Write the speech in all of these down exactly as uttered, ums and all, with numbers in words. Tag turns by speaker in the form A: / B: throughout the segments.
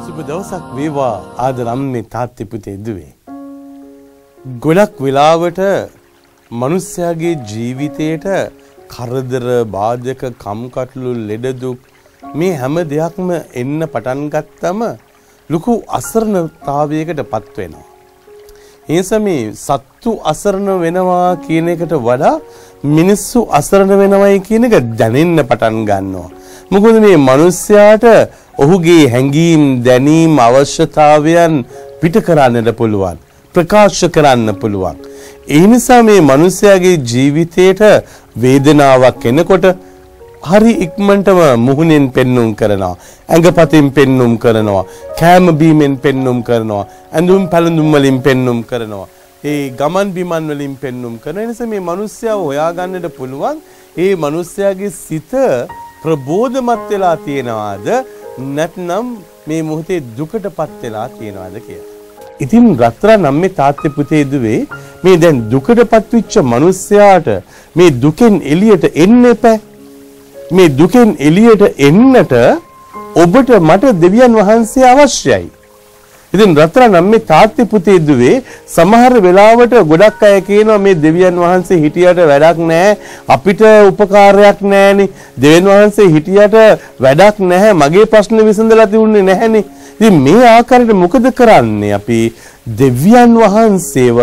A: සුබ දවසක් වේවා ආදරම්නේ තාත්ති පුතේ දුවේ. ගොඩක් වෙලාවට මිනිස්යාගේ ජීවිතේට කරදර බාධක කම්කටොළු ලෙඩ දුක් මේ හැම දෙයක්ම එන්න පටන් ගත්තම ලොකු අසරණතාවයකටපත් වෙනවා. ඒ නිසා සත්තු අසරණ වෙනවා කියන එකට වඩා මිනිස්සු අසරණ වෙනවයි කියන එක දැනෙන්න පටන් ගන්නවා. මොකද මේ මිනිස්යාට ඔහුගේ හැඟීම් දැනීම් අවශ්‍යතාවයන් පිට කරන්නට පුළුවන් ප්‍රකාශ කරන්න පුළුවන්. ඒ නිසා මේ මිනිස්යාගේ ජීවිතේට වේදනාවක් එනකොට හරි ඉක්මනටම මුහුණෙන් පෙන්눔 කරනවා, ඇඟපතින් පෙන්눔 කරනවා, කෑම බීමෙන් පෙන්눔 කරනවා, ඇඳුම් පැළඳුම් වලින් පෙන්눔 කරනවා, ඒ ගමන් බිමන් වලින් පෙන්눔 කරන නිසා මේ මිනිස්යා හොයාගන්නට පුළුවන් ඒ මිනිස්යාගේ සිත ප්‍රබෝධමත් වෙලා තියනවාද නැත්නම් මේ මොහොතේ දුකටපත් වෙලා තියනවාද කියලා. ඉතින් රත්තරන් අම්මේ තාත්තේ පුතේ දුවේ මේ දැන් දුකටපත් වෙච්ච මිනිස්යාට මේ දුකෙන් එළියට එන්න එපා. මේ දුකෙන් එළියට එන්නට ඔබට මට දෙවියන් වහන්සේ අවශ්‍යයි. ඉතින් රත්තරන් අම්මේ තාත්තේ පුතේ දුවේ සමහර වෙලාවට ගොඩක් අය කියනවා මේ දෙවියන් වහන්සේ හිටියට වැඩක් නැහැ, අපිට උපකාරයක් නැහැනේ, දෙවියන් වහන්සේ හිටියට වැඩක් නැහැ, මගේ ප්‍රශ්න විසඳලා තියුන්නේ නැහැනේ. ඉතින් මේ ආකාරයට මොකද කරන්නේ? අපි දෙවියන් වහන්සේව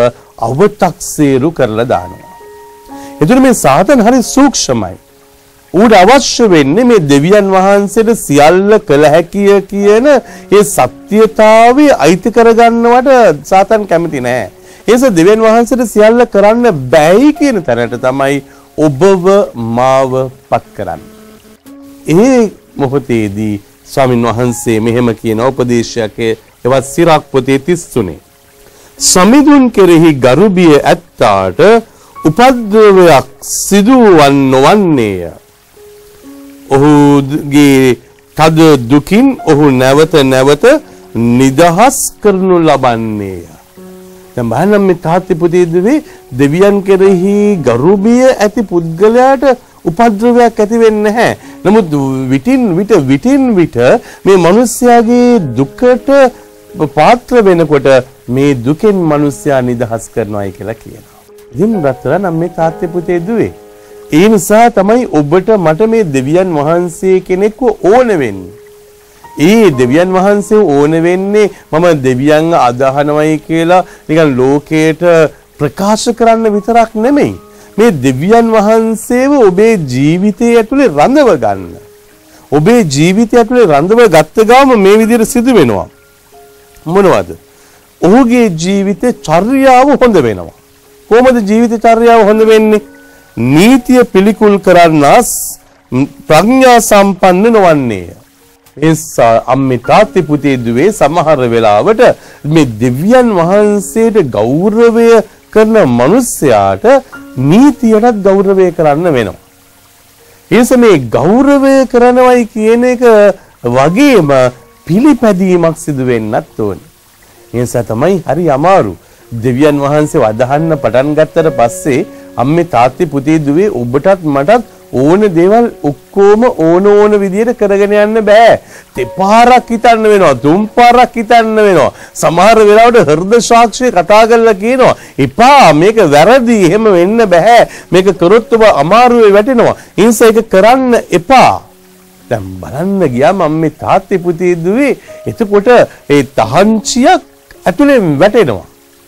A: අව탁සේරු කරලා දානවා. එතකොට මේ සාතන් හරි සූක්ෂමයි. ඌට අවශ්‍ය වෙන්නේ මේ දෙවියන් වහන්සේට සියල්ල කළ හැකිය කියන ඒ සත්‍යතාවය අයිති කරගන්නවට සාතන් කැමති නෑ. ඒස දෙවියන් වහන්සේට සියල්ල කරන්න බැයි කියන තැනට තමයි ඔබව මාව පත් කරන්නේ. ඒ මොහොතේදී ස්වාමින් වහන්සේ මෙහෙම කියන උපදේශයක් එවත් සිරාක් පොතේ තිස් තුනේ. සමිඳුන් කෙරෙහි ගරුබිය ඇත්තාට උපද්‍රවයක් සිදුවන් නොවන්නේය. ඔහුගේ තද දුකින් ඔහු නැවත නැවත නිදහස් කරනු ලබන්නේය. දැන් බලන්න මේ තාත්ති පුතේ දුවේ දෙවියන් කෙරෙහි ගරුබිය ඇති පුද්ගලයාට උපද්‍රවයක් ඇති වෙන්නේ නැහැ. නමුත් විටින් විට විටින් විට මේ මිනිස්යාගේ දුකට පාත්‍ර වෙනකොට මේ දුකෙන් මිනිස්යා නිදහස් කරනවායි කියලා කියනවා. ඉතින් රත්තරන් අම්මේ තාත්තේ පුතේ දුවේ ඒ නිසා තමයි ඔබට මට මේ දෙවියන් වහන්සේ කෙනෙක්ව ඕන වෙන්නේ. ඒ දෙවියන් වහන්සේ ඕන වෙන්නේ මම දෙවියන් අදහනවයි කියලා නිකන් ලෝකයට ප්‍රකාශ කරන්න විතරක් නෙමෙයි. මේ දෙවියන් වහන්සේව ඔබේ ජීවිතයේ ඇතුලේ රඳව ගන්න. ඔබේ ජීවිතය ඇතුලේ රඳව ගත්ත ගාම මේ විදිහට සිදු වෙනවා. මොනවද? ඔහුගේ ජීවිතේ චර්යාව හොඳ වෙනවා. කොහොමද ජීවිත චර්යාව හොඳ වෙන්නේ? නීතිය පිළිකුල් කරන්නාස් ප්‍රඥා සම්පන්න නොවන්නේය. එසා අම්මේ තාත්තේ පුතේ දුවේ සමහර වෙලාවට මේ දෙවියන් වහන්සේට ගෞරවය කරන මිනිස්යාට නීතියටත් ගෞරවය කරන්න වෙනවා. ඒ මේ ගෞරවය කරනවයි කියන එක වගේම පිළිපැදීමක් සිදු වෙන්නත් ඕනේ. ඒ නිසා තමයි හරි අමාරු. දෙවියන් වහන්සේව අදහන්න පටන් ගත්තට පස්සේ අම්මේ තාත්තේ පුතේ දුවේ ඔබටත් මටත් ඕන දේවල් ඔක්කොම ඕන ඕන විදියට කරගෙන යන්න බෑ. දෙපාරක් හිතන්න වෙනවා, තුන් පාරක් හිතන්න වෙනවා. සමහර වෙලාවට හෘද සාක්ෂිය කතා කරලා කියනවා එපා මේක වැරදි, එහෙම වෙන්න බෑ, මේක කරොත් ඔබ අමාරුවේ වැටෙනවා, ඒ නිසා ඒක කරන්න එපා. දැන් බලන්න ගියාම අම්මේ තාත්තේ පුතේ දුවේ එතකොට ඒ තහංචියක් ඇතුලෙන් වැටෙනවා.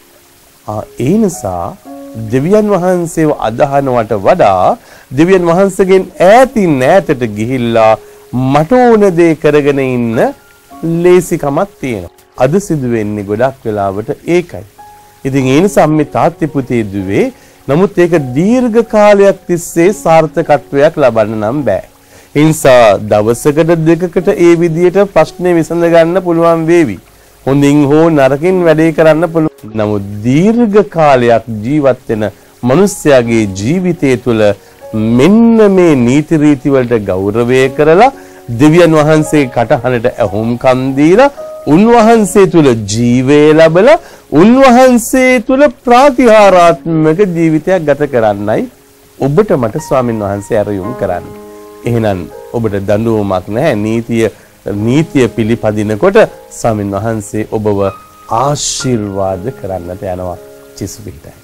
A: ආ ඒ නිසා දෙවියන් වහන්සේව අදහනවට වඩා දෙවියන් වහන්සේගෙන් ඈතින් ඈතට ගිහිල්ලා මට ඕන දේ කරගෙන ඉන්න ලේසිකමක් තියෙනවා. අද සිදු වෙන්නේ ගොඩක් වෙලාවට ඒකයි. ඉතින් ඒ නිසා මේ තාත්තේ පුතේ දුවේ නමුත් ඒක දීර්ඝ කාලයක් තිස්සේ සාර්ථකත්වයක් ලබන්න නම් බෑ. ඒ නිසා දවසකට දෙකකට ඒ විදියට ප්‍රශ්නේ විසඳ ගන්න පුළුවන් වේවි. හොඳින් හෝ නරකින් වැඩේ කරන්න පුළුවන්. නමුත් දීර්ඝ කාලයක් ජීවත් වෙන මිනිස්යාගේ ජීවිතය තුළ මෙන්න මේ නීති රීති වලට ගෞරවය කරලා දෙවියන් වහන්සේ කටහඬට ඇහුම්කන් දීලා උන්වහන්සේ තුළ ජීවය ලැබලා උන්වහන්සේ තුළ ප්‍රාතිහාරාත්මක ජීවිතයක් ගත කරන්නයි ඔබට මට ස්වාමින් වහන්සේ ආරයුම් කරන්නේ. එහෙනම් ඔබට දඬුවමක් නැහැ, නීතිය නීතිය පිළිපදිනකොට ස්වාමීන් වහන්සේ ඔබව ආශිර්වාද කරන්නට යනවා. චිසු පිටයි.